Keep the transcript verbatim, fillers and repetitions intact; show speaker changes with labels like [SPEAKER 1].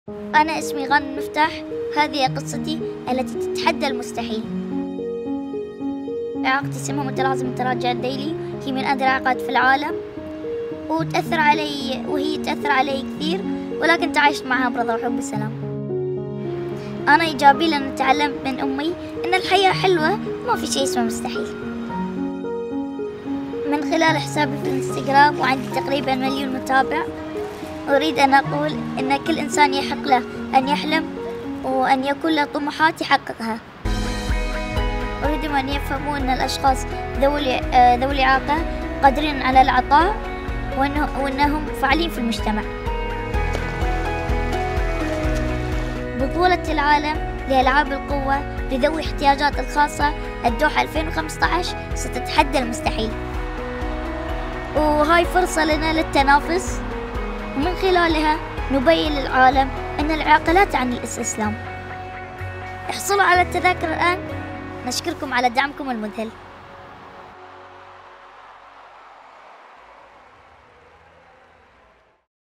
[SPEAKER 1] أنا اسمي غانم مفتاح، هذه قصتي التي تتحدى المستحيل. إعاقتي اسمها متلازمة التراجع الذيلي، هي من أندر الإعاقات في العالم، وتأثر علي وهي تأثر علي كثير، ولكن تعايشت معها برضا وحب وسلام. أنا إيجابي لأن تعلمت من أمي إن الحياة حلوة وما في شيء اسمه مستحيل. من خلال حسابي في الانستغرام وعندي تقريبا مليون متابع، أريد أن أقول إن كل إنسان يحق له أن يحلم وأن يكون له طموحات يحققها. أريدهم أن يفهموا أن الأشخاص ذوي ذوي الإعاقة قادرين على العطاء وأنهم فاعلين في المجتمع. بطولة العالم لألعاب القوة لذوي الاحتياجات الخاصة الدوحة ألفين وخمسة عشر ستتحدى المستحيل، وهاي فرصة لنا للتنافس، ومن خلالها نبين للعالم أن الإعاقة لا تعني الاستسلام. احصلوا على التذاكر الآن. نشكركم على دعمكم المذهل.